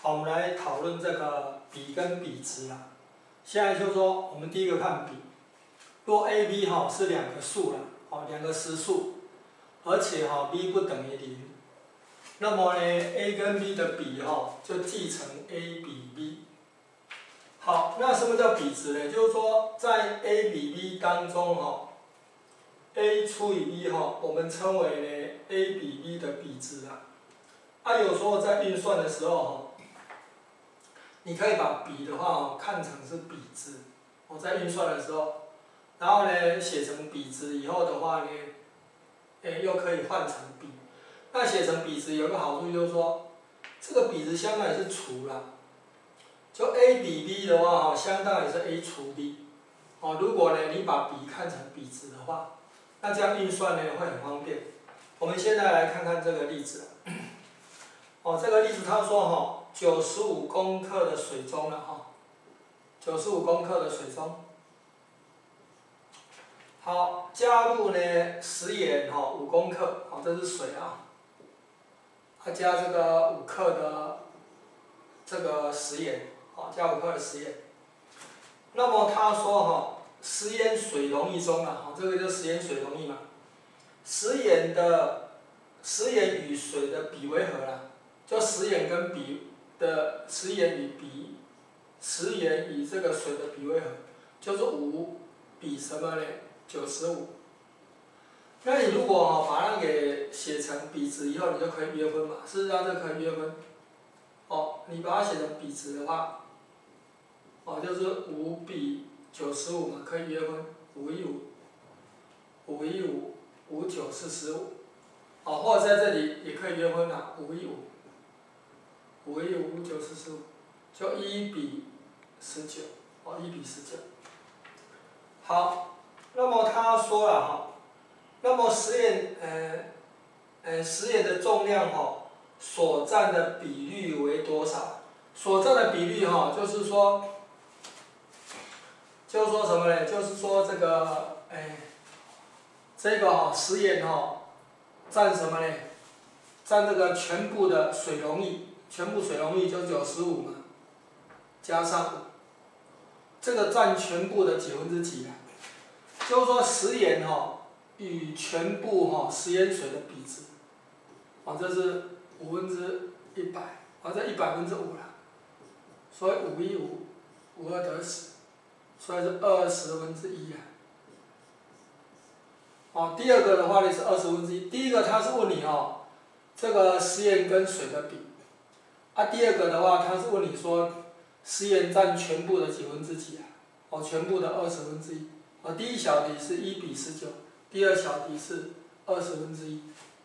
好，我们来讨论这个比跟比值啦。现在就说我们第一个看比，若 a、b 是两个数啦，两个实数，而且b 不等于0，那么呢 a 跟 b 的比就记成 a 比 b。好，那什么叫比值呢？就是说在 a 比 b 当中a 除以 b 我们称为呢 a 比 b 的比值啦。有时候在运算的时候你可以把比的话看成是比值，在运算的时候，然后呢写成比值以后的话呢，又可以换成比。那写成比值有个好处就是说，这个比值相当于是除啦，就 a 比 b 的话相当于是 a 除 b。如果呢你把比看成比值的话，那这样运算呢会很方便。我们现在来看看这个例子。这个例子他说95公克的水中了95公克的水中，好，加入呢食盐5公克，这是水加这个5克的这个食盐，加5克的食盐。那么他说食盐水溶液中这个就食盐水溶液嘛，食盐与水的比为何啦？就食盐跟食盐与这个水的比为何？就是5比什么呢？95。那你如果把它给写成比值以后，你就可以约分嘛。事实上这可以约分。你把它写成比值的话，就是5比95嘛，可以约分515，515，5945。或者在这里也可以约分515，515，5945，就1比19，1比19。好，那么他说了那么食盐的重量所占的比率为多少？所占的比率就是说什么呢？就是说这个食盐占什么呢？占这个全部的水溶液，全部水溶液就95嘛，加上5，这个占全部的几分之几呢？就是说食盐与全部食盐水的比值，这是1/100，这100%啦，所以515，52得10，所以是1/20第二个的话呢是1/20，第一个他是问你这个食盐跟水的比，第二个的话他是问你说食盐占全部的几分之几全部的1/20。第一小题是1比19，第二小题是1/20。